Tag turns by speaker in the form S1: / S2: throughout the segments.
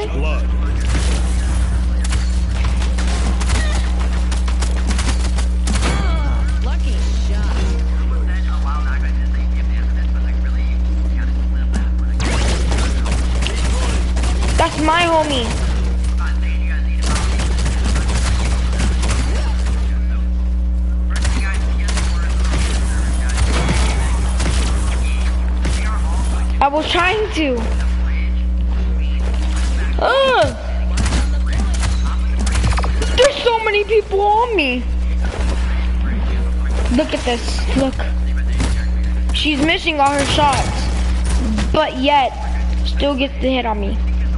S1: First blood.
S2: Lucky shot.
S3: That's my homie. I was trying to. There's so many people on me. Look at this. Look. She's missing all her shots, but yet still gets the hit on me.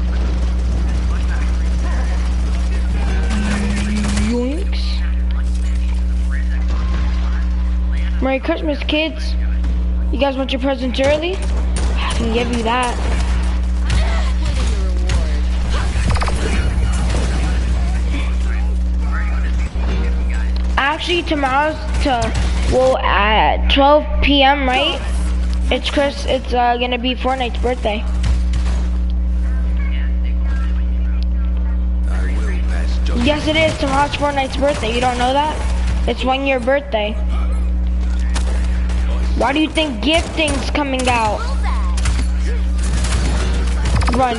S3: Yoinks. Merry Christmas, kids. You guys want your presents early? I can give you that. Actually, tomorrow's at 12 p.m. right? It's gonna be Fortnite's birthday. Yes, it is. Tomorrow's Fortnite's birthday. You don't know that? It's 1 year birthday. Why do you think gifting's coming out? Run.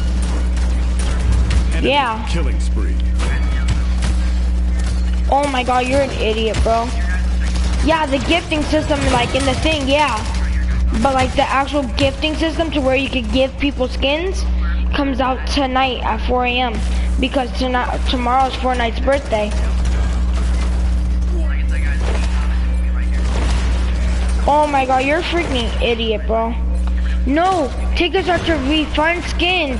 S1: Enemy
S3: Yeah.
S1: Killing spree.
S3: Oh my god, you're an idiot, bro. Yeah, the gifting system, like in the thing, yeah. But like the actual gifting system to where you could give people skins comes out tonight at 4 a.m. because tomorrow's Fortnite's birthday. Oh my god, you're a freaking idiot, bro. No, tickets are to refund skins.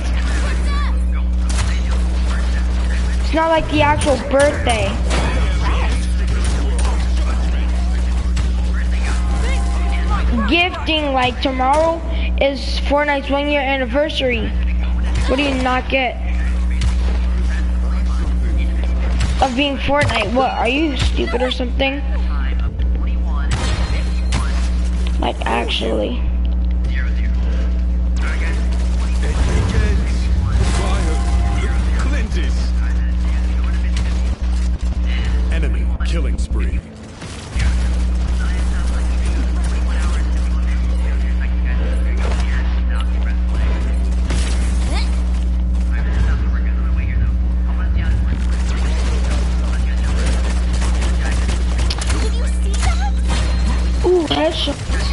S3: It's not like the actual birthday. Gifting, like tomorrow is Fortnite's 1 year anniversary. What do you not get? Of being Fortnite. What, are you stupid or something? Like actually.
S1: Enemy killing spree.
S3: Ooh, headshot.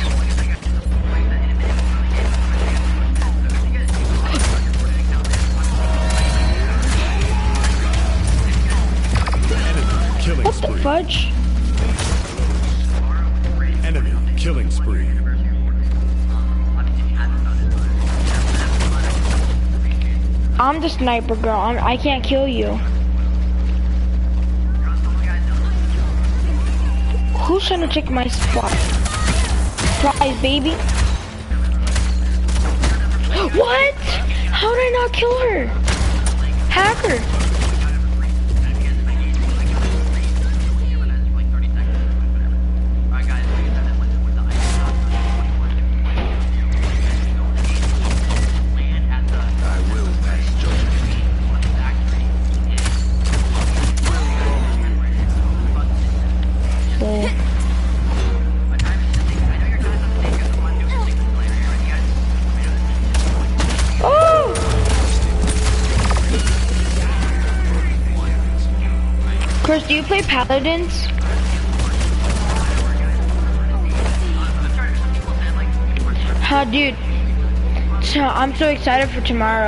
S3: What the fudge?
S1: Enemy killing spree.
S3: I'm the sniper girl. I can't kill you. Who's trying to take my spot? Surprise, baby. What? How did I not kill her? Hacker. Chris, do you play Paladins? Huh, dude. So, I'm so excited for tomorrow.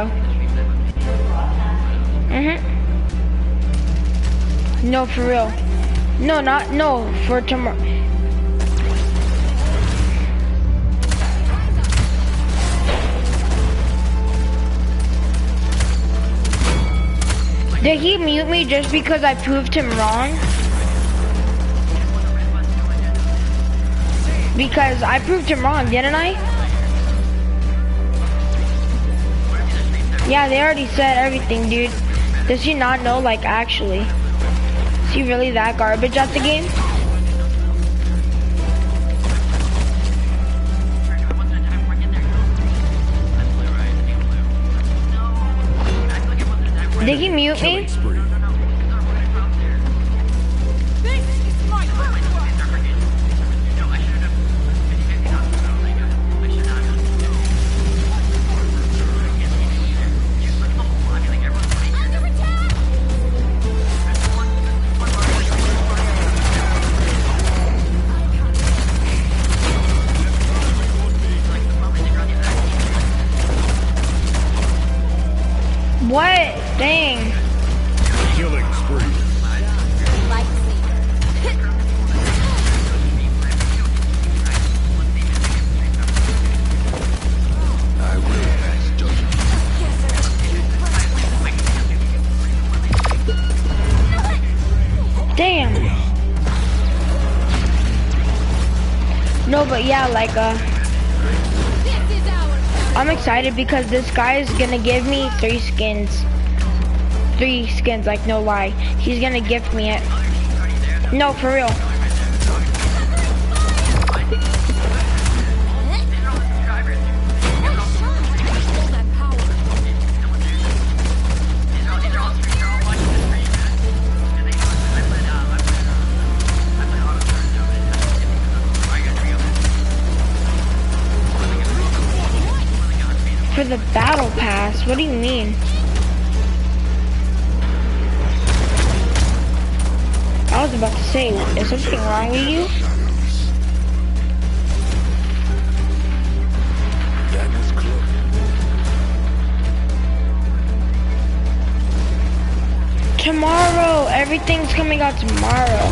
S3: No, for real. No, for tomorrow. Did he mute me just because I proved him wrong? Because I proved him wrong, didn't I? Yeah, they already said everything, dude. Does he not know, like, actually? Is he really that garbage at the game? Did he mute
S1: Killing
S3: me?
S1: spree.
S3: What? Dang.
S1: Killing spree.
S2: I will pass judgment.
S3: Damn. No, but yeah, like, I'm excited because this guy is gonna give me 3 skins. 3 skins, like, no lie. He's gonna gift me it. No, for real. For the battle pass, what do you mean? I was about to say, is something wrong with you?
S2: That was close.
S3: Tomorrow, everything's coming out tomorrow.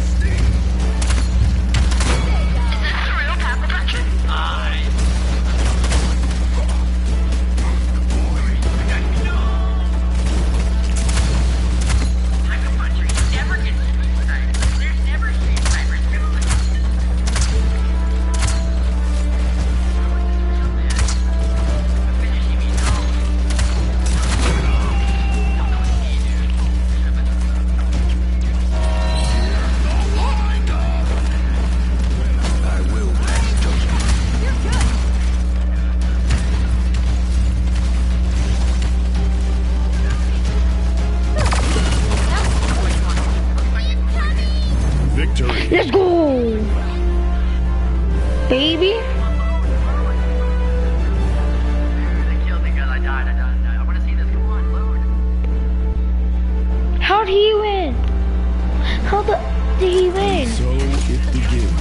S2: I will pass judgment.
S1: Victory.
S3: Let's go! Baby? How'd he win? How did he win?
S1: So it begins.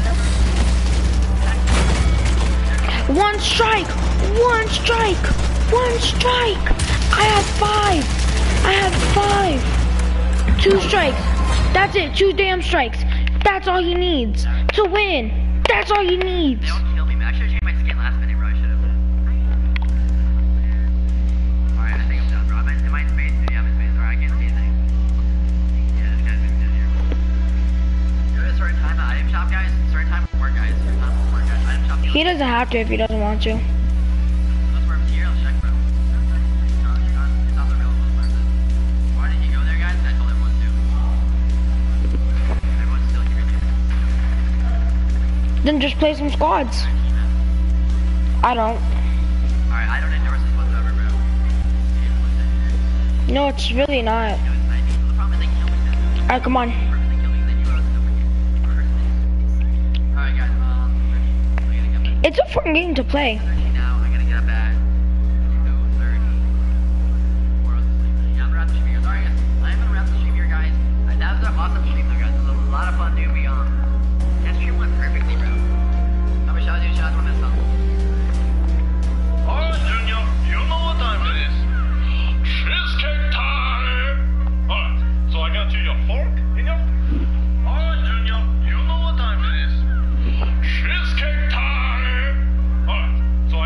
S3: One strike! One strike! One strike! I have 5! 2 strikes. That's it, 2 damn strikes. That's all he needs to win. That's all he needs.
S4: Don't kill me, man. I should've changed my skin last minute, bro. I should've. Alright, I think I'm done, bro. Am I in space? Yeah, I'm in space. Alright, I can't see anything. Yeah, this guy's moving here. Do it a certain time at item shop, guys. Certain time for work, guys. Certain time for work, guys. Item shop.
S3: He doesn't have to if he doesn't want to.
S4: Let's work here. Let's check, bro. It's not the real most person. Why did you go there, guys? I told everyone to. Everyone's still here.
S3: Then just play some squads. I don't.
S4: Alright, I don't endorse this whatsoever, bro.
S3: No, it's really not.
S4: The problem is they kill me then.
S3: Alright, come on.
S4: Personally kill me, then you are Alright, guys, I gotta get back.
S3: It's a fun game to play.
S4: Now I gotta get up at 2:30. Yeah, I'm gonna wrap the stream here. Sorry, guys. I'm gonna wrap the stream here, guys. That was an awesome stream, though, guys. It was a lot of fun, dude. That stream went perfectly, bro. I'm a shout out to you, shout out to my son.
S5: Alright, Junior, you know what time it is. Cheesecake time! Alright, so I got you your fork in your... Alright, Junior, you know what time it is. Cheesecake time! Alright, so I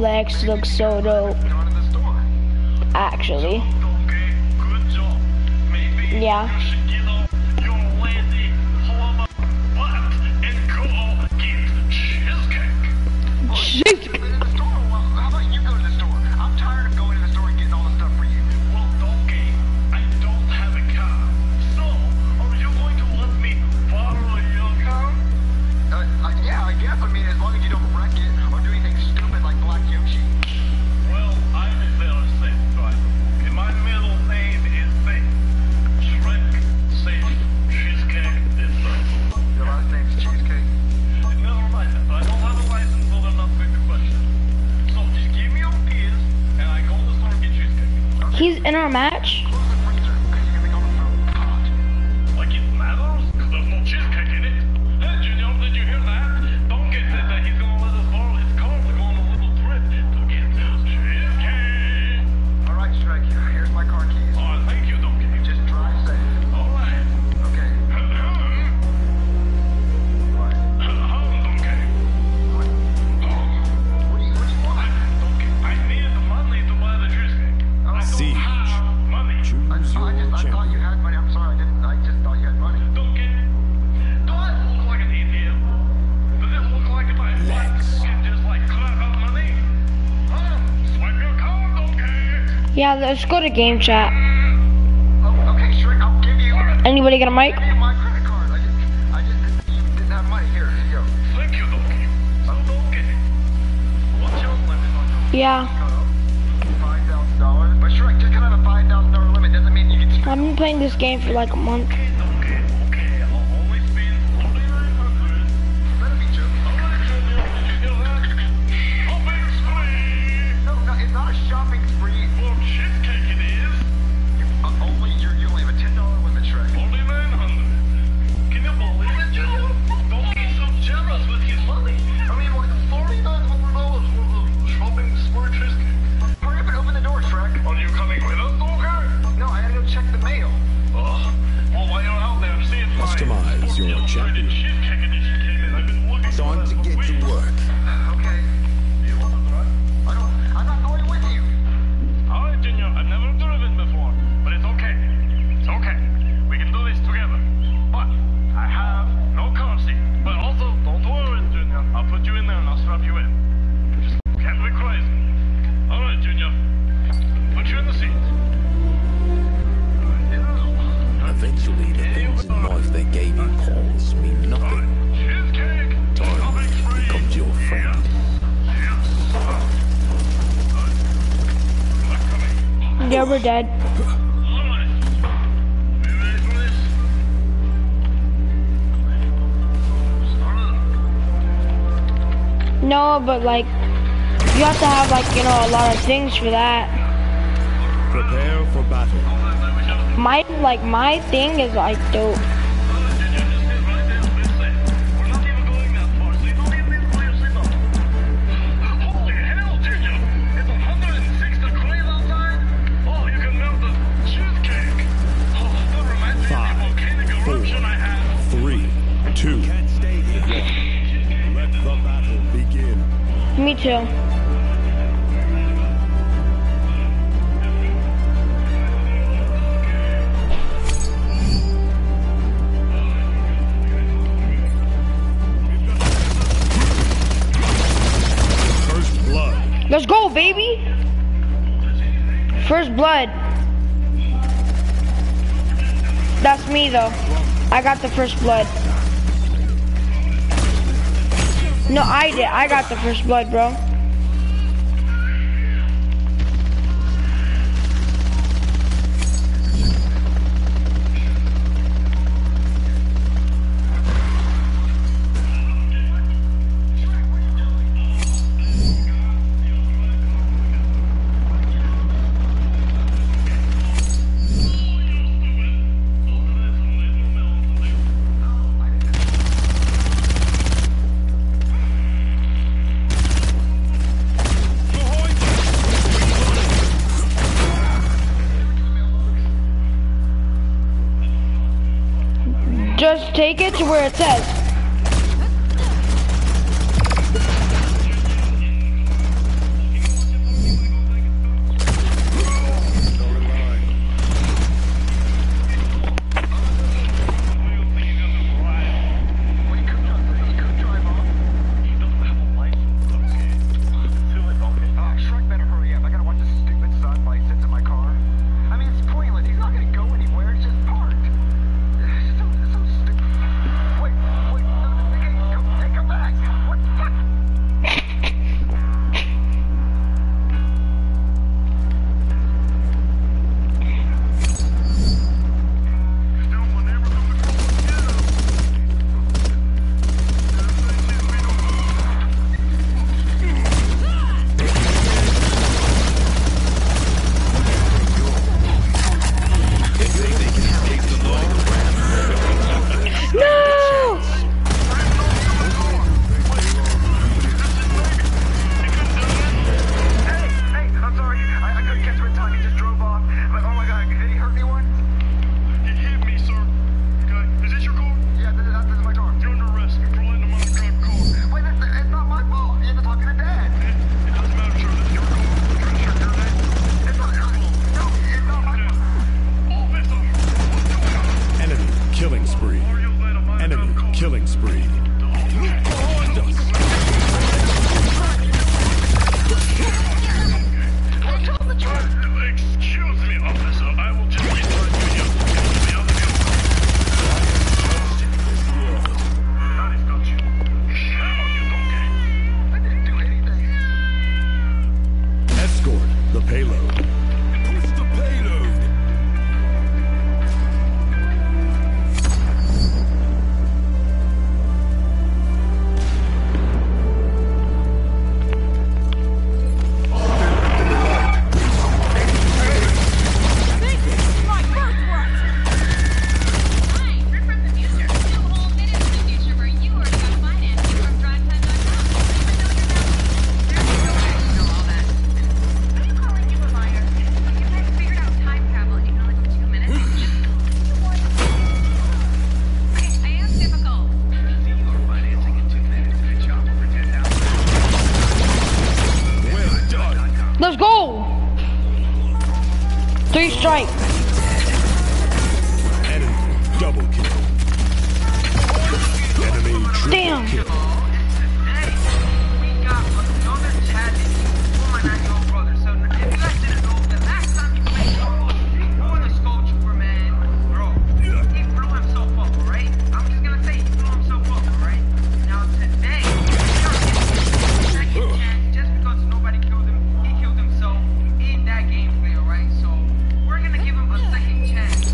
S3: Lex looks so dope.
S5: Gone in the store.
S3: Actually.
S5: Okay, good job. Maybe
S3: Yeah.
S5: you should get off your lazy plumber butt and go get cheesecake.
S3: Cheesecake.
S5: In the store? Well, how about you go to the store? I'm tired of going to the store and getting all the stuff for you. Well, okay, I don't have a car. So, are you going to let me borrow your car? Yeah, I guess. I mean, as long as you don't wreck it or do anything stupid like Black Yoshi. Well, I'm a very safe driver. And my middle name is Safe. Shrek Safe. Cheesecake is Your last name's Cheesecake? Never mind. I don't have a license, so they're not big question. So just give me your keys, and I go to the store and get cheesecake.
S3: He's in our match.
S5: Close the freezer, because you're gonna be going from hot. Like it matters? There's no cheesecake in it. Hey, Junior, did you hear that? Donkey said that he's gonna let us borrow his car to go on a little trip to get cheesecake. All right, Shrek, here's my car keys. Oh, thank you, Donkey. Just drive safe. All right. Okay. What? Donkey. What? What do you want? Donkey, I need the money to buy the cheesecake. I don't
S1: Siege.
S5: have money.
S1: Choose your
S5: I thought
S1: champion.
S5: you had money. I'm sorry, I just thought you had money. Donkey, do I look like an idiot? Does it look like if I can just like clap out money? Swipe your card, Donkey.
S3: Yeah, let's go to game chat.
S5: Oh, okay, Shrek, I'll give you.
S3: Anybody got a mic?
S5: Give you my credit card. I just didn't have money. Here you go. Thank you, Donkey. So, Donkey, what's your limit on your
S3: Yeah.
S5: $5,000? But Shrek, just because I have a $5,000 limit doesn't mean you can spend.
S3: I've been playing this game for like a month.
S5: Okay. I'll only spend $4,900. Better be joking. All right, Junior, did you hear that? Shopping spree. No, it's not a shopping spree. Well, cheesecake it is. You only have a $10 limit, Shrek. $4,900. Can you believe it, Junior? Donkey's so generous with his money. I mean, like $4,900 worth of shopping spree cheesecake. Hurry up and open the door, Shrek. Are you coming with us, Donkey? No, I gotta go check the mail. Well, while you're out there, see if my
S1: Customize your champion.
S5: cheesecake edition came in. I've been looking for
S2: Time
S5: that
S2: to
S5: for
S2: get to
S5: weeks.
S2: work.
S5: Okay. Do you want to drive? I'm not going with you. All right, Junior. I've never driven before, but it's okay. It's okay. We can do this together. But I have no car seat. But also, don't worry, Junior. I'll put you in there and I'll strap you in. Just can't be crazy. All right, Junior. Put you in the seat.
S2: Eventually, the things in life they gave you pause mean nothing.
S5: Cheesecake.
S2: Time becomes your friend.
S3: Yeah, we're dead.
S5: Alright. You ready for this? Start it up.
S3: No, but like, you have to have like, you know, a lot of things for that.
S1: Prepare for battle.
S3: My thing is like dope.
S5: Alright, Junior, just sit right there and be safe. We're not even going that far, so you don't even need to pull your seatbelt. Holy hell, Junior! It's 106 degrees outside? Oh, you can melt the cheesecake. Oh, that reminds me of the
S1: 5,
S5: volcanic
S1: 4,
S5: eruption I had.
S1: 3, 2, 1. Let the battle begin.
S3: Me too.
S1: First blood.
S3: Let's go, baby. First blood. That's me though. I got the first blood. No, I did. I got the first blood, bro. Just take it to where it says.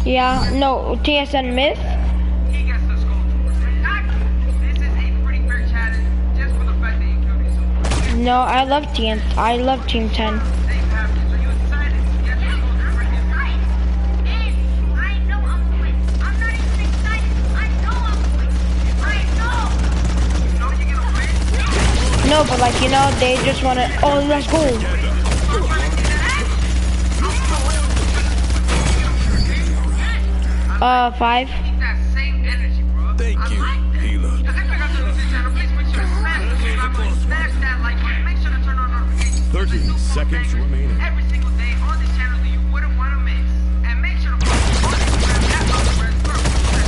S3: Yeah, no, TSN Myth.
S5: He gets the skull tour. This is a pretty fair challenge just for the fact that you killed me. So
S3: No, I love Team 10.
S5: they have to. So you decided to get the skull tour for him. You know you're gonna win.
S3: No, but like, you know, they just want to, oh, let's go. Five.
S5: Keep that same energy, bro.
S1: Thank you, healer.
S5: If you got to the channel, please make sure to smash that like button. Make sure to turn on notifications.
S1: 30 seconds remaining.
S5: Every single day on this channel that you wouldn't want to miss. And make sure to follow on Instagram at Alvarez Girl.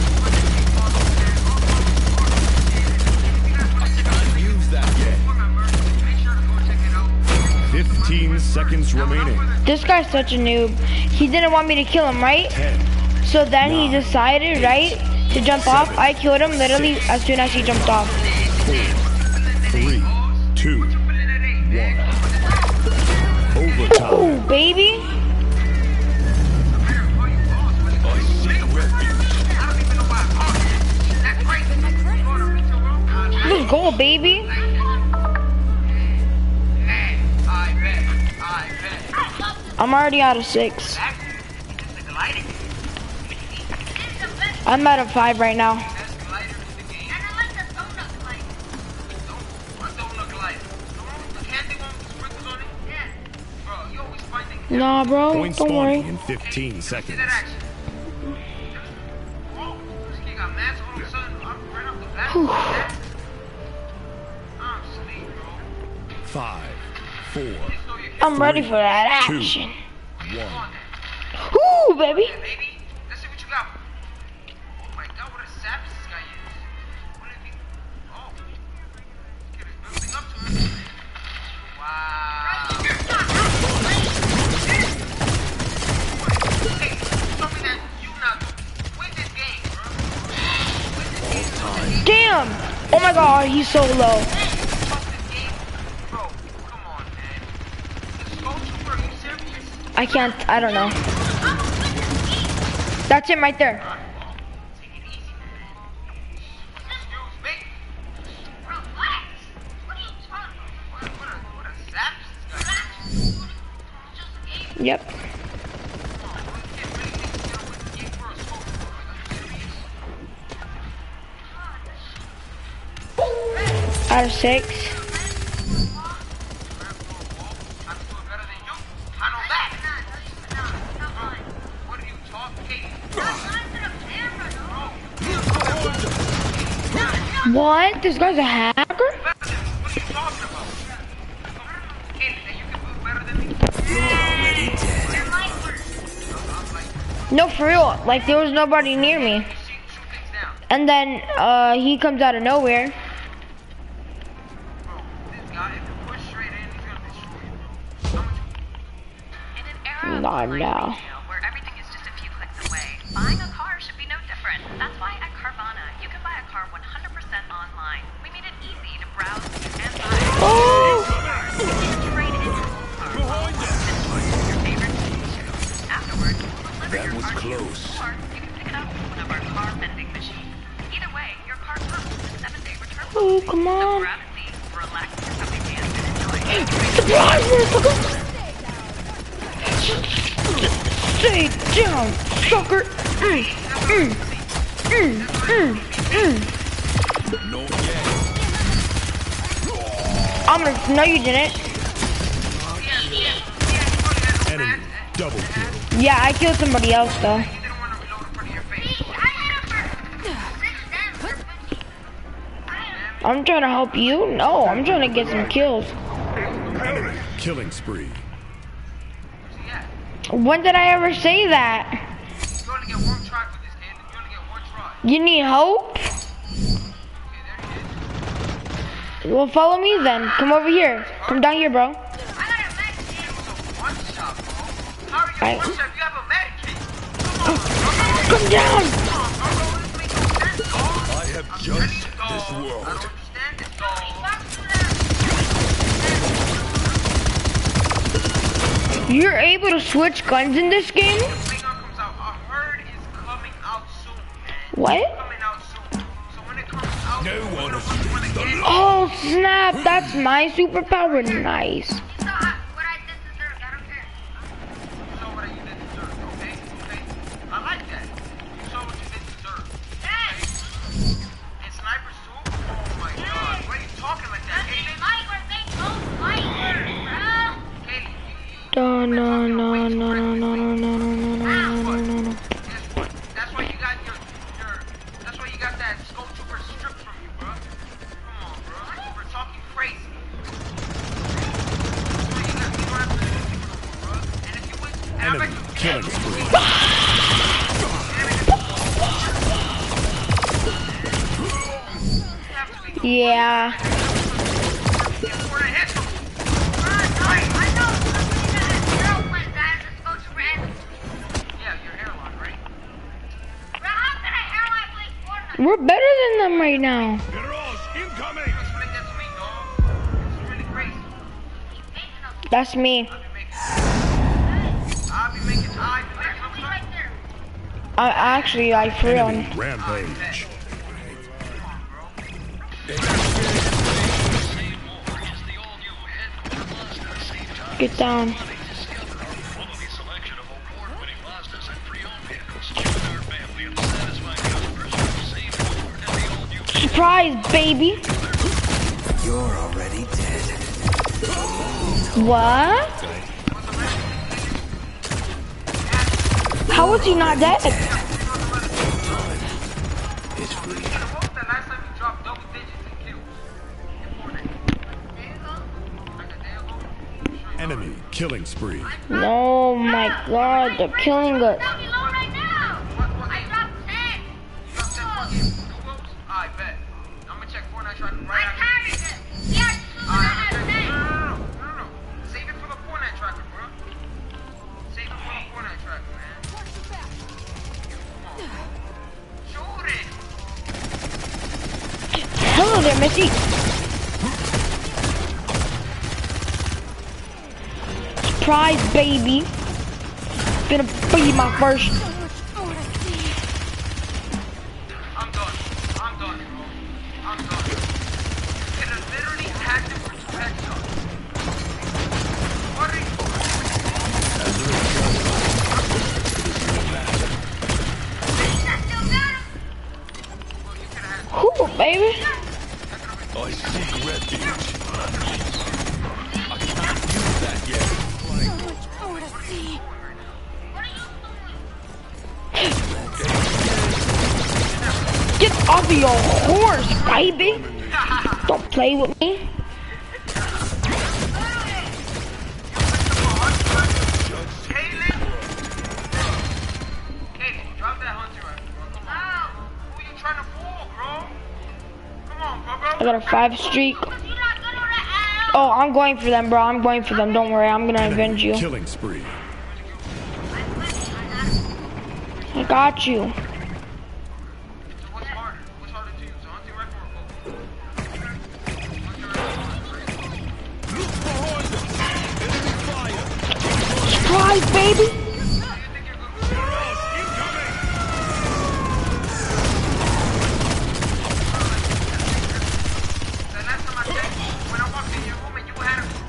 S1: Use that yet.
S5: Remember, make sure to go check it out.
S1: 15 seconds remaining.
S3: This guy's such a noob. He didn't want me to kill him, right?
S1: 10,
S3: So then he decided, right, to jump off. I killed him literally as soon as he jumped off.
S1: 3, 2, 1. Overtime.
S3: Ooh, baby.
S1: I seek refuge.
S3: Let's go, baby. I'm already out of 6. I'm out of 5 right now. Nah, bro,
S1: Point
S3: don't
S1: spawning
S3: worry.
S1: in 15 seconds. 5, 4,
S3: I'm ready for that
S1: 2,
S3: action.
S1: 1.
S3: Ooh, baby.
S5: Baby, let's see what you got. Oh my god, what a savage this guy is. What if he... Oh. This kid is building up to him. Wow. Hey, show me that you now win this game, bro. Win this game.
S3: Damn. Oh my god, he's so low.
S5: Trust this game. Bro, come on, man. The skull trooper, are you serious?
S3: I can't, I don't know. That's him right there.
S5: Take it easy, man. Excuse me. Relax. What are you talking about? What a savage this guy is.
S3: Yep. Out of 6. What? This guy's a hacker? No, for real. Like, there was nobody near me. And then, he comes out of nowhere. Not now.
S6: Where everything is just a few clicks away, buying a car should be no different. That's why at Carvana, you can buy a car 100% online. We made it easy to browse and buy.
S3: Oh!
S6: Trade in your old car. Your favorite TV show. Afterwards, we'll deliver
S2: That
S6: your
S2: was
S6: car to you.
S2: close.
S6: Or you can pick it up with one of our car vending machines. Either way, your car comes with a 7-day return
S3: Oh,
S6: policy.
S3: come
S6: So
S3: on.
S6: grab a seat, relax your puppy pants, and enjoy.
S3: Surprise, motherfucker! Stay down, sucker! I'm gonna. No, you didn't.
S1: Enemy double kill.
S3: Yeah, I killed somebody else though. I'm trying to help you. No, I'm trying to get some kills.
S1: Enemy killing spree.
S3: When did I ever say that?
S5: You only get one try for this, kid. You only get one try.
S3: You need hope?
S5: Okay, there it is.
S3: Well, follow me then. Come over here. Come down here, bro.
S5: One shot, bro. How are you
S3: I-
S5: one shot if you have a med kit?
S3: Come down!
S1: I have judged this world.
S5: I don't understand this, dog.
S3: You're able to switch guns in this game?
S5: Thing comes out. A herd is
S3: What?
S5: coming out soon. So when it comes out,
S1: No
S5: we're
S1: one
S5: gonna
S1: escapes
S5: wanna
S1: the
S5: get it.
S3: Oh snap! That's my superpower. Nice.
S6: You saw what I did deserve. I don't care.
S5: You saw what you did deserve. Okay, okay. I like that. You saw what you did deserve.
S6: Yes.
S5: And snipers too? Oh my god. Why are you talking like that,
S6: They
S5: Kaylin?
S6: fight or they don't fight, bro.
S5: Kaylin,
S3: No, no, no, no, no, no, no, no, no, no, no, no.
S5: guess what? That's why you got that's why you got that Skull Trooper stripped from you, bro. Come on, bro. We're talking crazy. That's why you don't have to do it no more, bro. And if you win, and I bet
S1: Enemy
S5: you
S1: killing spree.
S3: Yeah. We're better than them right now.
S1: Mirage incoming!
S3: That's me. I for real.
S1: Enemy rampage.
S3: Get down. Surprise, baby.
S2: You're already dead.
S3: What? How was he not dead?
S2: It's free.
S1: Enemy killing spree.
S3: Oh my god, they're killing us.
S5: I bet. I'm gonna check Fortnite tracking right after. No. Save it for the Fortnite tracker, bro. Save it for the Fortnite tracker, man. Come on, bro. Shoot it.
S3: Hello there, Missy. Surprise, baby. Gonna be my first.
S5: I'm done, bro. I'm done. You can literally hack them for 2 headshots. What are you
S3: Cool, baby.
S1: I seek refuge. I can't use that yet.
S3: Get off of your horse, baby. Don't play with me.
S5: Katie, drop that hunter rifle, bro. Come on. Who you trying to fool, bro? Come on, bro.
S3: I got a 5 streak. Oh, I'm going for them, bro. I'm going for them. Don't worry. I'm gonna avenge you.
S1: Killing spree.
S3: I got you.
S5: So what's harder? What's harder to use, a hunting rifle or both?
S1: Look behind them. Enemy fire.
S3: Surprise, baby.
S1: Mirage incoming.
S5: The last time I checked, when I walked in your room and you had a...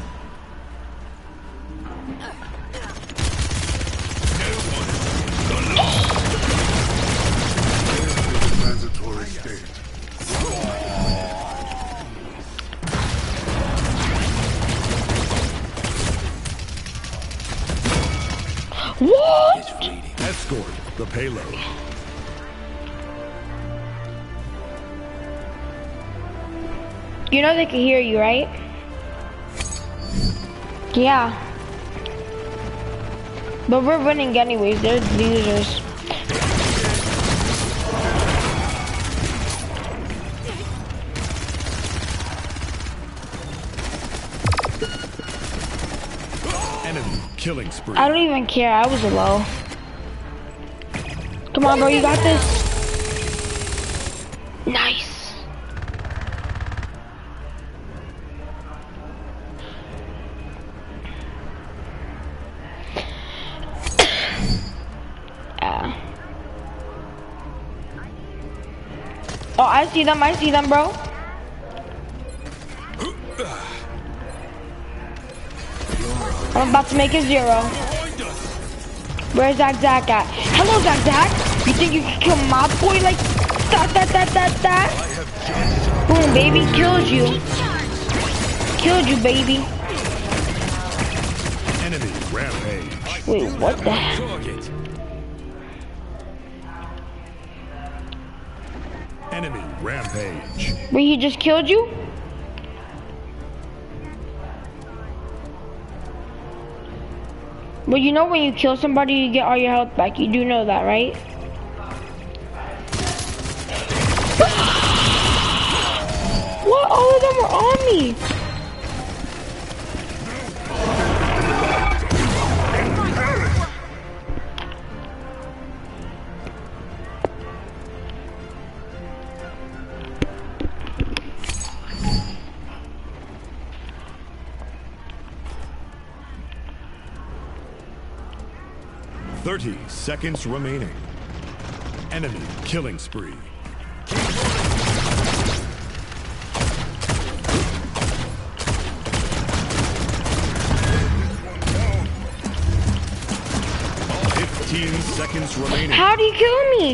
S1: Transitory state.
S3: What?
S2: It's fleeting.
S1: Escort the payload.
S3: You know they can hear you, right? Yeah. But we're winning anyways. They're losers.
S1: Enemy killing spree.
S3: I don't even care. I was low. Come on, bro. You got this. Nice. Oh, I see them, bro. I'm about to make a 0. Where's Zach at? Hello, Zach. You think you can kill my boy like that? Boom, baby, killed you. Killed you, baby.
S1: Enemy rampage.
S3: Wait, what the heck?
S1: Target. Enemy rampage.
S3: Wait, he just killed you? Well, you know when you kill somebody, you get all your health back. You do know that, right? What? All of them are on me.
S1: Thirty seconds remaining. Enemy killing spree. 15 seconds remaining.
S3: How do you kill me?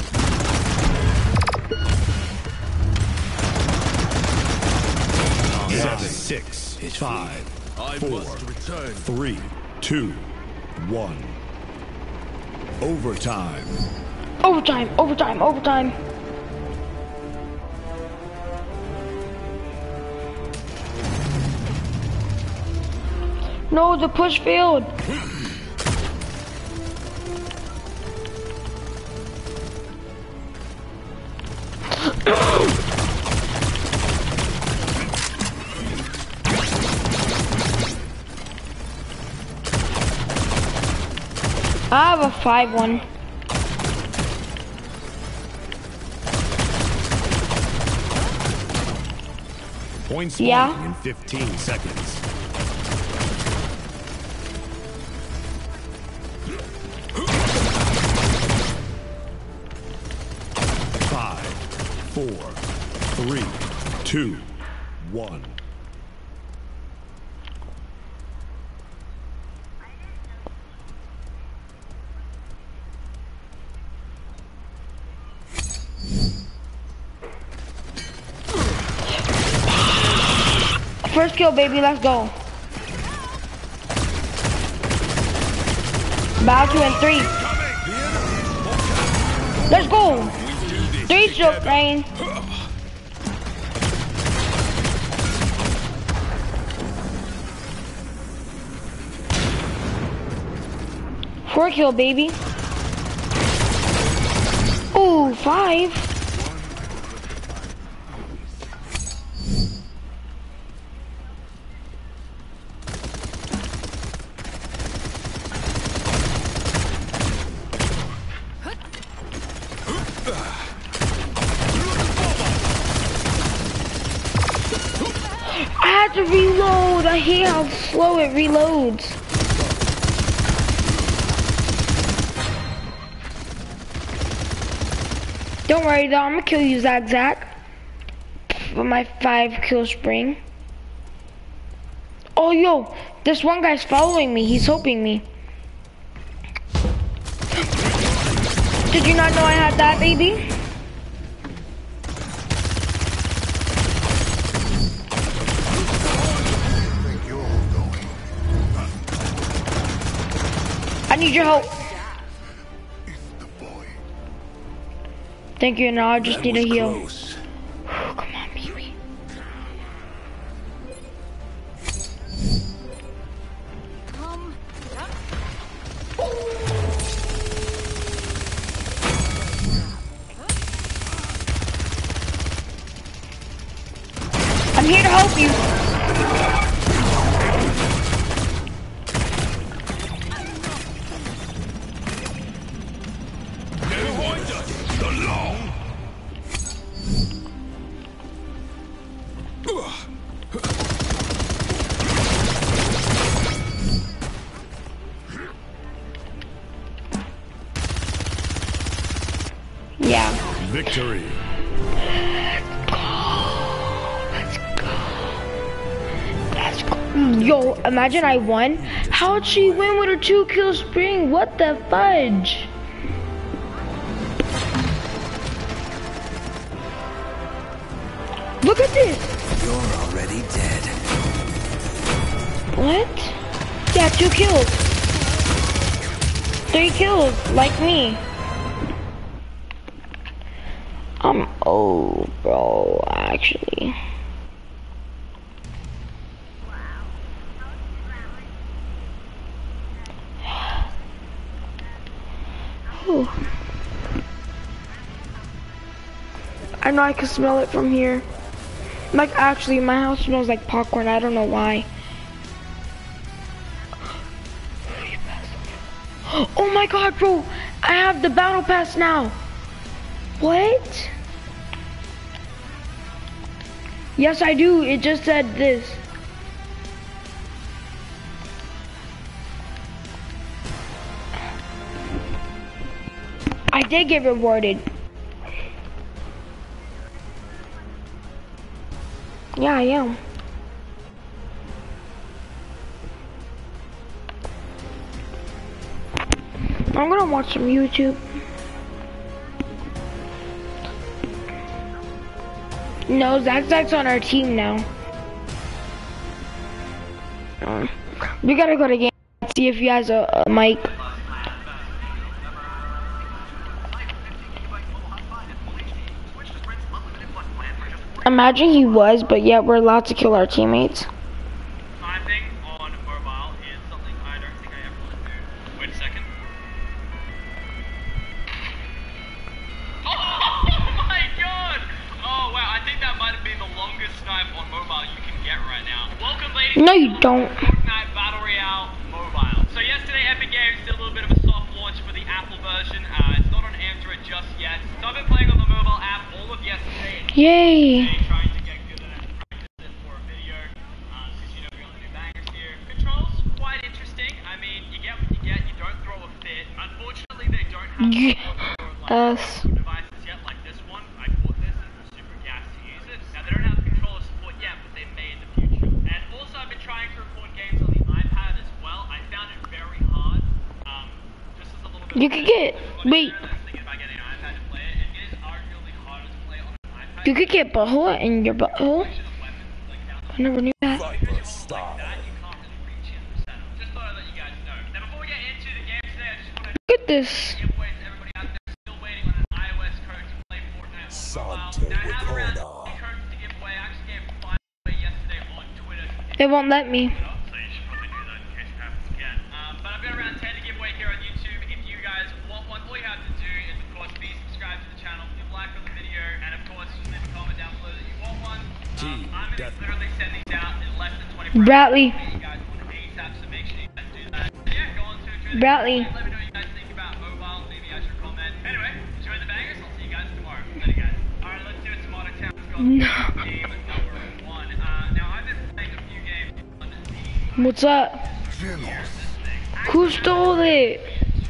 S1: Seven, 6, 5, 4, 3, 2, 1. Overtime.
S3: Overtime. No, the push failed. I have a 5-1.
S1: Points
S3: Yeah.
S1: in 15 seconds. Five, 4, 3, 2, 1.
S3: First kill, baby, let's go. About to in 3. Let's go. 3 stroke rain. Four kill, baby. Ooh, 5. I had to reload. I hate how slow it reloads. Don't worry though, I'm gonna kill you, Zach. With my 5 kill spring. Oh yo, this one guy's following me. He's hoping me. Did you not know I had that, baby? I need your help. Thank you, now I just need a heal.
S2: Close.
S3: Come on, baby. I'm here to help you. Yeah.
S1: Victory.
S3: Yo, imagine I won. How'd she win with her 2-kill spring? What the fudge? Look at this.
S2: You're already dead.
S3: What? Yeah, 2 kills. 3 kills, like me. Oh, bro, actually. Whew. I know I can smell it from here. Like, actually, my house smells like popcorn. I don't know why. Oh my god, bro! I have the battle pass now! What? Yes, I do. It just said this. I did get rewarded. Yeah, I am. I'm gonna watch some YouTube. No, Zach's on our team now. We gotta go to game and see if he has a mic. Imagine he was, but yet we're allowed to kill our teammates.
S5: Sniping on mobile is something I don't think I ever want to do. Wait a second. Oh my god! Oh wow, I think that might have been the longest snipe on mobile you can get right now. Welcome, ladies.
S3: No, you don't.
S5: Fortnite Battle Royale mobile. So yesterday, Epic Games did a little bit of a soft launch for the Apple version. It's not on Android just yet. So I've been playing on the mobile app all of yesterday.
S3: Yay!
S5: Trying to get good at it, practice it for a video, because you know we got the new bangers here. Controls, quite interesting. I mean, you get what you get, you don't throw a fit. Unfortunately, they don't have devices yet, like this one. I bought this and was super gassed to use it. Now, they don't have controller support yet, but they may in the future. And also, I've been trying to record games on the iPad as well. I found it very hard. Just as a little bit
S3: You could get, wait. You could get butthole in your butthole. I never knew that.
S1: Viper style.
S3: Look at this.
S1: Santo Recorder.
S3: They won't let me.
S5: But I've got around 10 to give away here on YouTube. If you guys want one, all you have to do is, of course, be subscribed to the channel, leave a like on the video, and of course, just leave a comment down below that you want one. I'm going to literally send these out in less than 24 hours.
S3: Bradley.
S5: You guys want ASAP, so make sure you guys do that. So yeah, go on to enjoy the
S3: Bradley.
S5: Let me know what you guys think about mobile. Leave me out your comment. Anyway, enjoy the bangers. I'll see you guys tomorrow. Later, guys. Alright, let's do it some Auto Town. Let's go
S3: No.
S5: game number 1. Now, I've been playing a few games on the
S3: What's up? Who stole it?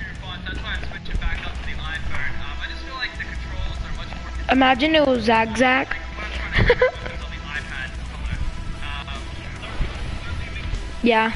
S3: Imagine it was Zach. Yeah.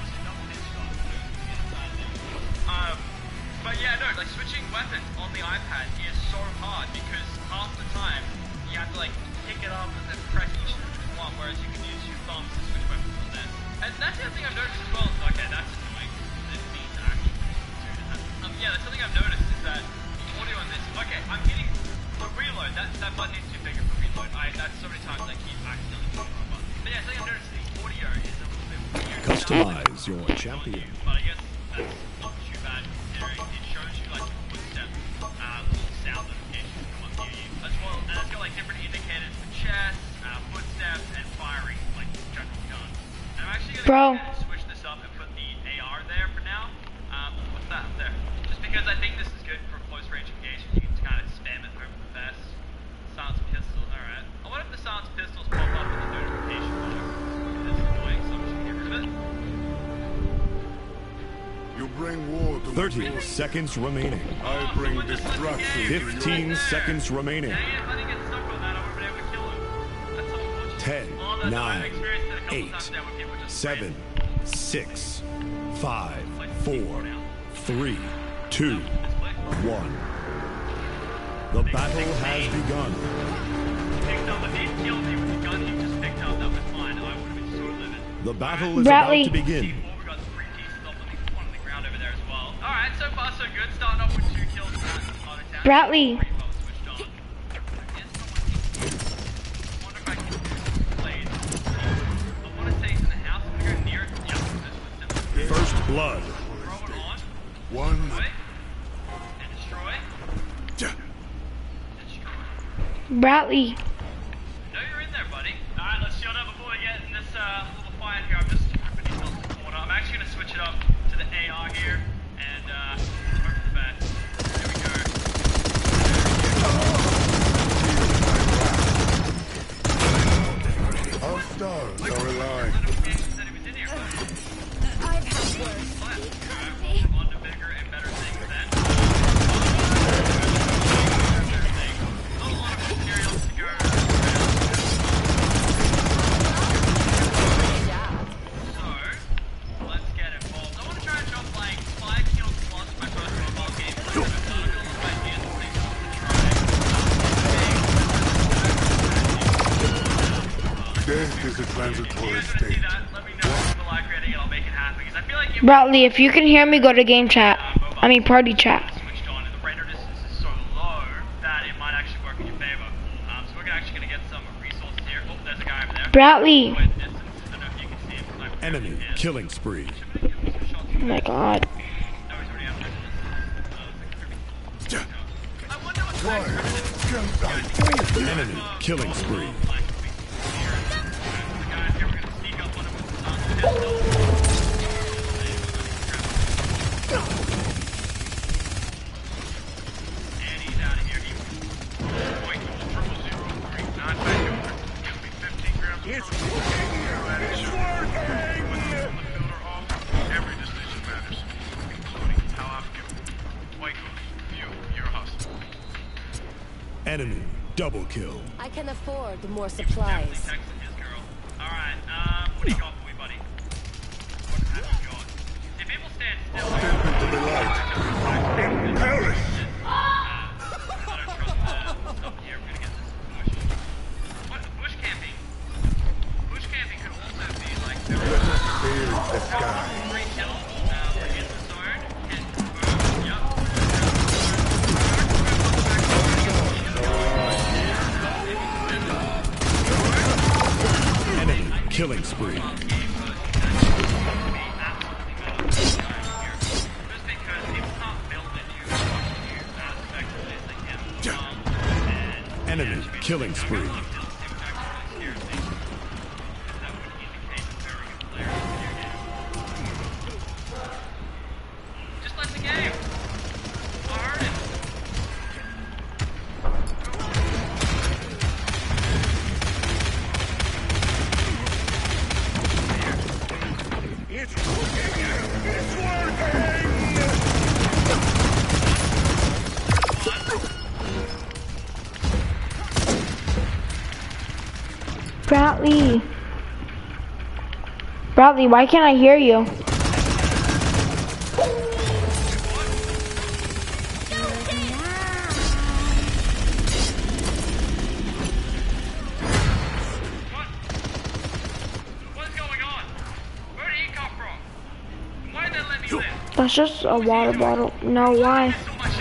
S5: But yeah, no, like switching weapons on the iPad is so hard because half the time you have to like pick it up and then press each one, whereas you can use your thumbs to switch weapons on this. And that's the other thing I've noticed as well. Okay, that's annoying. This needs to actually do that. Yeah, that's something I've noticed is that the audio on this. Okay, I'm hitting the reload. That button needs to be bigger for reload. That's so many times I keep accidentally hitting the wrong button. But yeah, something I've noticed the audio is a little bit weird.
S1: Customize your champion.
S5: But I guess that's not too bad considering it shows you like your footsteps, little sound notifications come up near you as well, and it's got like different indicators for chest, footsteps, and firing, like general gun. And I'm actually gonna switch this up and put the AR there for now. What's that up there? Just because I think this is good for close range engagement. You can just kind of spam it over the vest. Silence pistol. All right. I wonder if the silence pistols pop up in the notification bar. This is annoying, so I'm just gonna get rid of it.
S1: You bring war to
S2: 30 seconds remaining.
S1: I bring destruction.
S2: 15 seconds remaining.
S5: Dang it, if I didn't get stuck on that, I would have been able to kill him. That's unfortunate.
S2: 10,
S5: Oh, that's
S2: 9,
S5: I've experienced it a couple
S2: 8,
S5: times now with people just
S2: 7,
S1: 6, 5, 4, 3, 2, 1. The battle has begun.
S5: Picked up, if he killed me with the gun he just picked up, that was fine. I would have been so livid.
S1: The battle is
S3: Bradley.
S1: about to begin.
S5: We got 3 pieces of one on the ground over there as well. Alright, so far so good. Starting off with 2 kills in that part of town.
S3: Bradley.
S5: Pretty well switched on. I wonder if I can blade. I want to say he's in the house. I'm going to go near it. Yeah, this one's
S1: First blood.
S5: throw it on.
S1: One.
S5: Destroy. And destroy. Destroy.
S3: Bradley.
S5: No, you're in there, buddy. Alright, let's shield up before we get in this little fight here. I'm just ripping these off the corner. I'm actually going to switch it up to the AR here and hope for the best. Here we go.
S1: Our stars are aligned.
S5: Notification said he was in here, buddy.
S7: I've had worse.
S5: Alright, on to bigger and better things then. Not a lot of materials to go. So, let's get involved. I want to try and drop like 5 kills plus my first mobile game. I've got a lot of ideas and things I want to try.
S1: Death is a transitory
S5: You guys want to see
S1: state.
S5: that? Let me know if you like creating it. I'll make it happen because I feel like if
S3: Bradley, if you can hear me, go to game chat. I mean party chat.
S5: switched on and the render distance is so low that it might actually work in your favor. So we're actually going to get some resources here. Oh, there's a guy over there.
S3: Bradley.
S5: Wait, distance. I don't know if you can see him. Because I'm
S1: Enemy
S5: yeah.
S1: killing spree.
S3: Oh my god.
S5: No, he's already out there. I wonder what kind of
S1: Enemy killing spree.
S5: like we can see here. The guys here, we're going to sneak up on him with the sun pistol. And he's out of here. He point triple 003. Not back over. Gives me 15 grams of every decision matters, including how I feel. White Ghost, you're a hustler.
S1: Enemy double kill.
S7: I can afford more
S5: Definitely
S7: supplies.
S5: texting his girl. Alright, what do you got for me, buddy? What have you got? If people stand still, I don't trust the stuff here. We're gonna get this bush. What? Bush camping? Bush camping could also be like there were 3 kills in the zone. Hit confirmed. Yup.
S1: Enemy killing spree. Enemy killing spree.
S5: Just like the game. Hard and
S3: Bradley. Bradley, why can't I hear you?
S5: what's going on? Where did he come from? Why did they let me live?
S3: That's just a water bottle. No, why?
S5: So much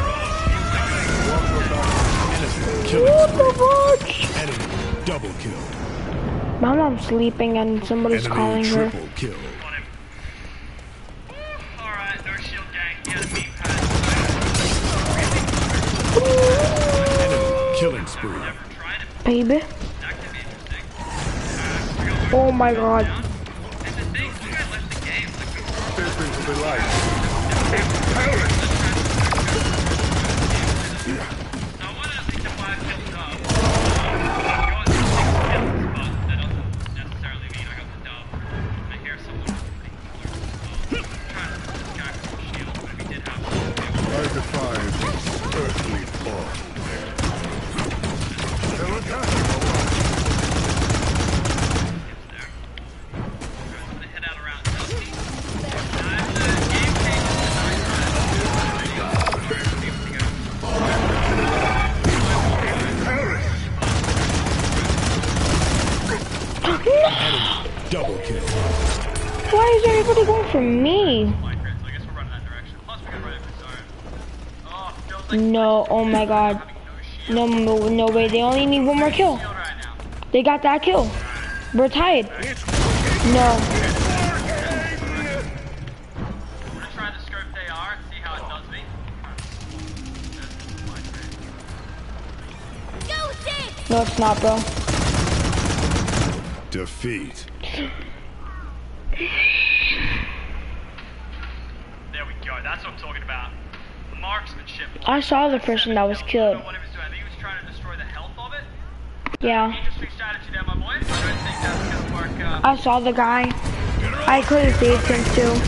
S1: Killing
S3: What the
S1: spree.
S3: fuck?
S1: Enemy double kill.
S3: My mom's sleeping and somebody's calling
S1: Enemy
S3: her.
S1: triple kill.
S5: on him. Alright, no shield gang. He had a meat pad.
S1: Enemy killing spree.
S5: Never tried it.
S3: Baby.
S5: That could be interesting.
S3: Oh my god.
S5: And the thing, you guys left the game. Like, so I wanted to think the 5 kills up. I got 6 kills, but that doesn't necessarily mean I got the dub. I hear someone pretty close. I'm trying to put this guy for some shield, but if he did have one,
S1: I defy this earthly form.
S5: I'm gonna head out around Dusty.
S1: Double kill.
S3: Why is everybody going for me?
S4: Like, so I guess we're running that direction. Plus, we gotta run every zone. Oh, feels like
S3: No, oh my god.
S4: having no shield
S3: No way, they only need one more kill.
S4: right now.
S3: They got that kill. We're tied. No.
S4: I'm gonna try the scope AR and see how it does me.
S3: No, it's not, bro.
S1: Defeat.
S4: There we go, that's what I'm talking about. Marksmanship.
S3: I saw the person that was
S4: I don't
S3: killed.
S4: know what he was doing. I think he was trying to destroy the health of it.
S3: Yeah.
S4: Interesting strategy there, my boy. I don't think that's gonna work.
S3: I saw the guy. I could have saved him too.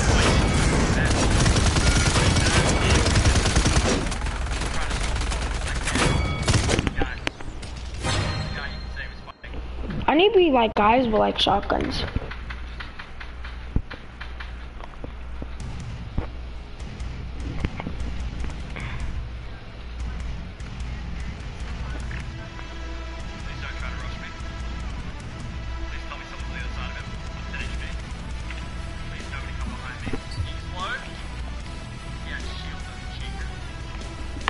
S3: I need to be like guys with like shotguns.
S4: Please don't try to rush me. Please tell me someone's on the other side of him. What's that HP? Please nobody come behind me. He's low. Yeah, shield doesn't cheat.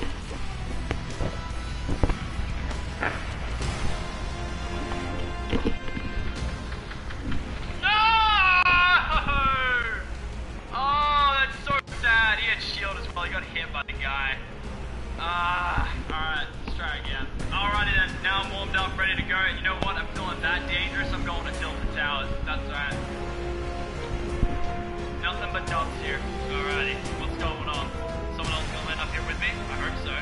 S4: No! Oh, that's so sad. He had shield as well. He got hit by the guy. Alright, let's try again. Alrighty then, now I'm warmed up, ready to go. You know what? I'm feeling that dangerous. I'm going to Tilted Towers. That's alright. Nothing but dubs here. Alrighty, what's going on? Someone else gonna land up here with me? I hope so.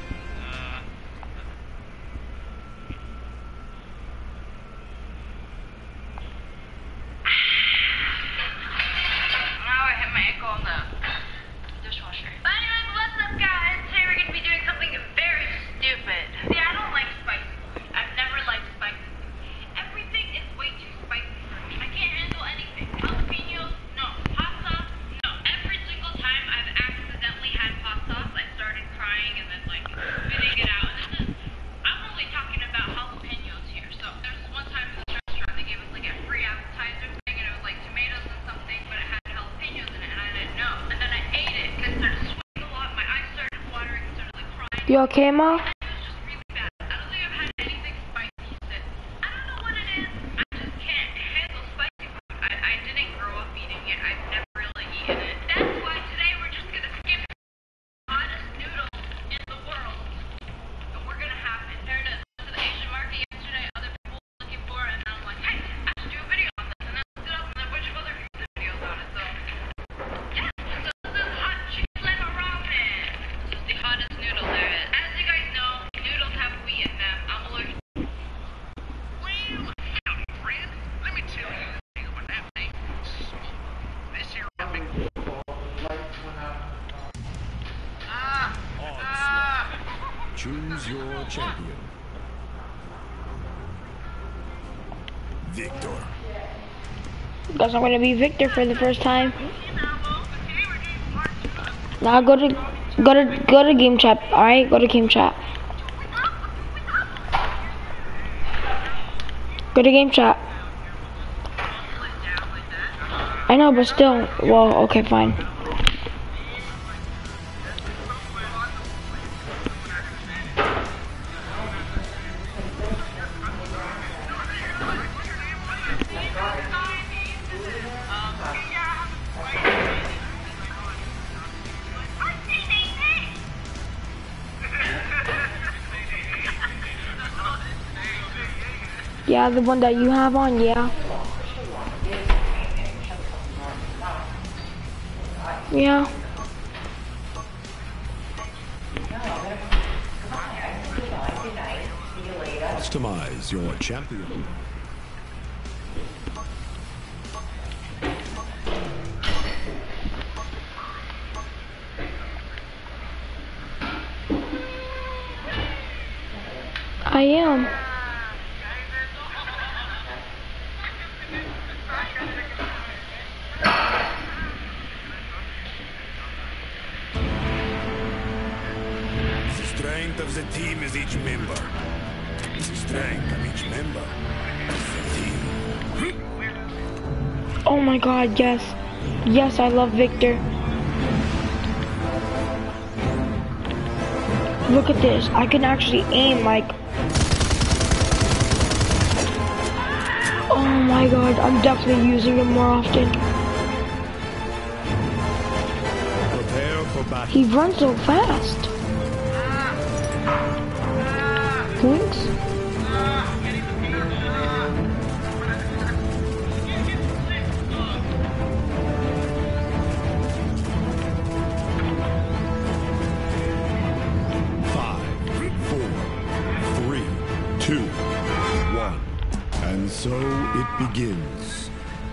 S6: I hit my ankle on the dishwasher. But anyways, what's up, guys? Today we're gonna be doing something very stupid. See, I don't like spicy food. I've never liked spicy food. Everything is way too spicy for me. I can't handle anything. Jalapenos, no. Hot sauce, no. Every single time I've accidentally had hot sauce, I started crying and then like spitting it out. I'm only talking about jalapenos here. So there's one time in this restaurant they gave us like a free appetizer thing and it was like tomatoes and something, but it had jalapenos in it and I didn't know. And then I ate it and it started sweating a lot. My eyes started watering and started like crying.
S3: You okay, Ma?
S6: It was just really bad. I don't think I've had anything spicy since. I don't know what it is. I just can't handle spicy food. I didn't grow up eating it. I've never really eaten it. That's why today we're just gonna skip the hottest noodle in the world. And we're gonna have it. There it is. Went to the Asian market yesterday. Other people were looking for it, and I'm like, hey, I should do a video on this. And then I looked it up, and then a bunch of other people did videos on it. So yeah. So this is hot chicken lemon ramen. This is the hottest noodle there is. As you guys know, noodles have wheat in them. I'm allergic.
S5: Well, howdy, friend. Let me tell you the deal with that thing. This here epic.
S1: Choose your champion. Victor.
S3: Guess I'm gonna be Victor for the first time. Now go to game chat. Alright, go to game chat. Go to game chat. I know, but still. Well, okay, fine. Yeah, the one that you have on, yeah. Yeah.
S1: Customize your champion.
S3: I am.
S1: The strength of the team is each member. The strength of each member is the team.
S3: Oh my god, yes. Yes, I love Victor. Look at this. I can actually aim like... Oh my god, I'm definitely using it more often.
S1: Prepare for battle.
S3: He runs so fast. Thanks.
S1: And so it begins.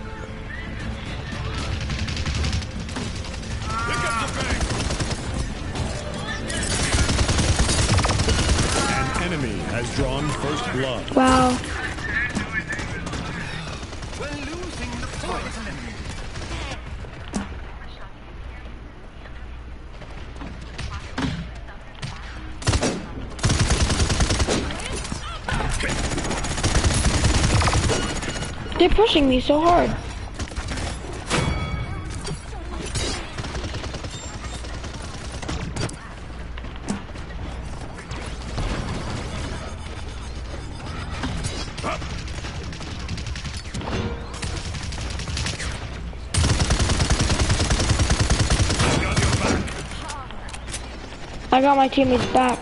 S1: Pick up the bank. An enemy has drawn first blood.
S3: Wow.
S5: We're losing the fight.
S3: They're pushing me so hard. I got my teammates back.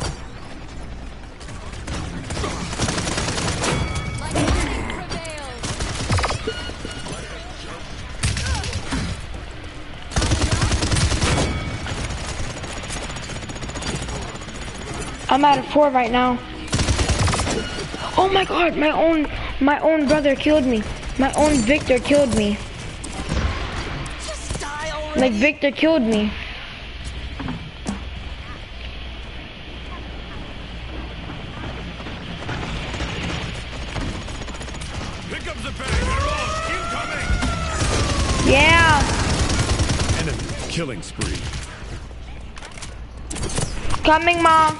S3: I'm at a 4 right now. Oh my god, my own brother killed me. My own Victor killed me.
S7: Just die already.
S3: Like Victor killed me.
S1: Pick up the bag. They're off. Incoming.
S3: Yeah.
S1: Enemy killing spree.
S3: Coming, Mom.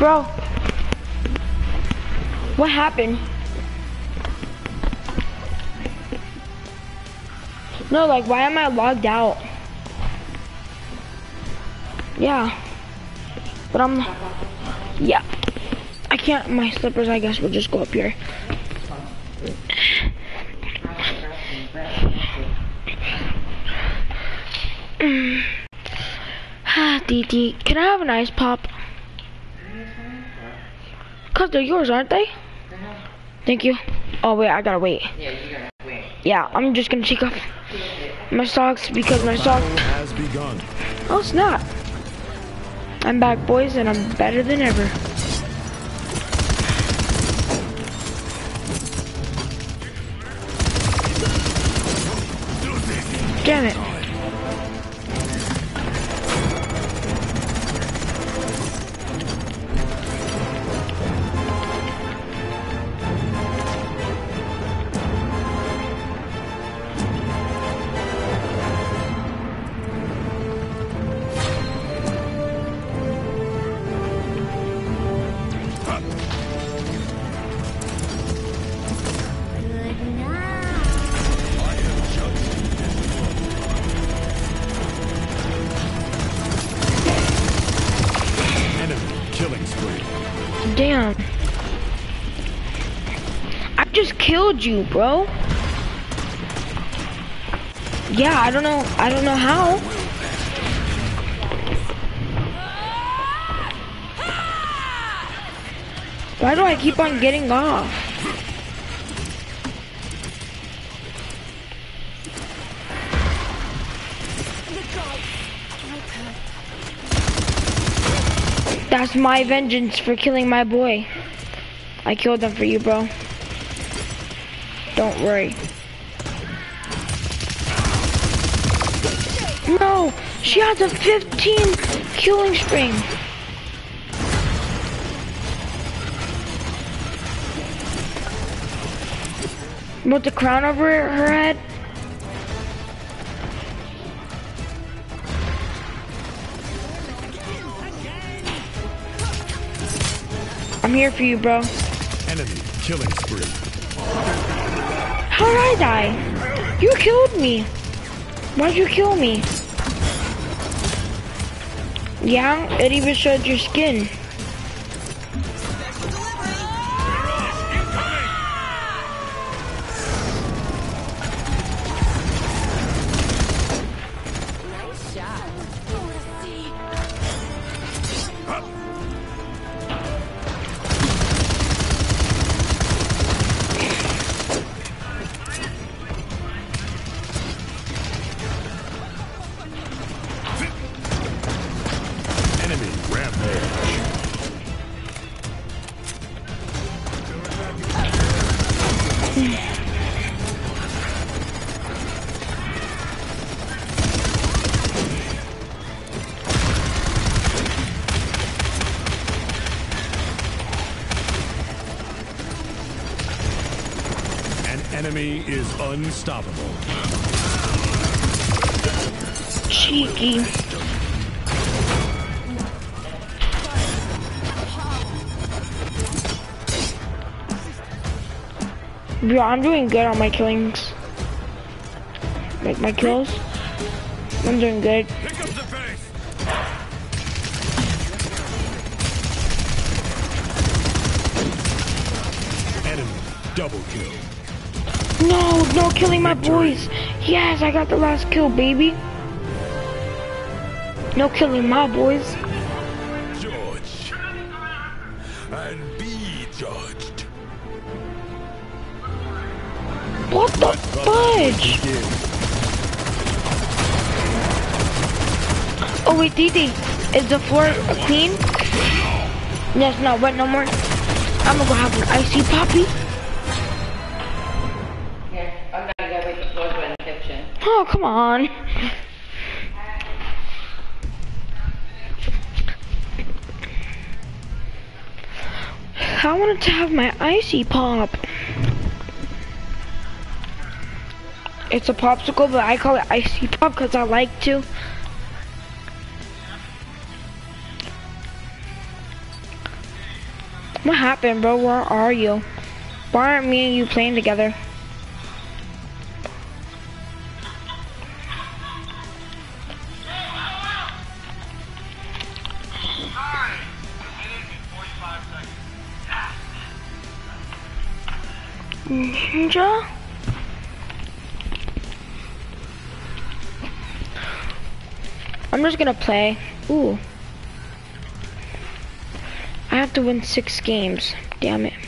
S3: Bro. What happened? No, like, why am I logged out? Yeah. But I'm... Yeah. I can't... My slippers, I guess, will just go up here. DT, can I have an ice pop? Cause they're yours, aren't they? Thank you. Oh wait, I gotta wait.
S8: Yeah, you're gonna wait.
S3: Yeah, I'm just gonna take off my socks because my socks.
S1: Has begun.
S3: Oh snap! I'm back, boys, and I'm better than ever. Damn it! Damn. I just killed you, bro. Yeah, I don't know how. Why do I keep on getting off? That's my vengeance for killing my boy. I killed him for you, bro. Don't worry. No! She has a 15 killing string. With the crown over her head? I'm here for you, bro.
S1: Enemy killing spree.
S3: How did I die? You killed me. Why'd you kill me? Yeah, it even showed your skin.
S1: Enemy is unstoppable.
S3: Cheeky. Bro, I'm doing good on my killings. Like my kills. I'm doing good.
S1: Pick up the pace. Enemy double kill.
S3: No killing my boys. Yes, I got the last kill, baby. No killing my boys.
S1: Judge and be judged.
S3: What the fudge? Oh wait, Didi, is the floor clean? Yes, not wet no more. I'm gonna go have an icy poppy.
S8: Here, I'm gonna go make the floors wet in the kitchen.
S3: Oh, come on. I wanted to have my icy pop. It's a popsicle, but I call it icy pop because I like to. What happened, bro? Where are you? Why aren't me and you playing together? Ninja? I'm just gonna play. Ooh. I have to win 6 games. Damn it.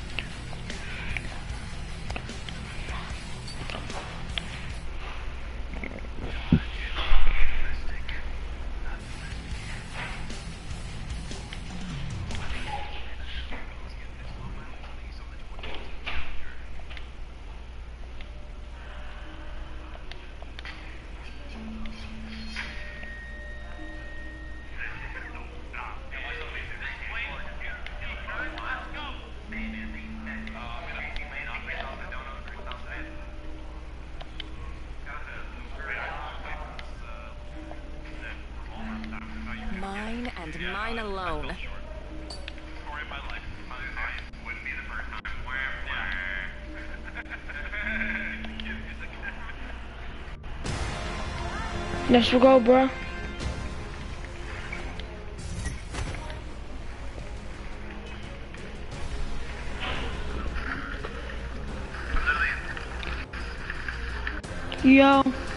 S7: Mine and mine alone.
S3: Let's go, bro. Yo.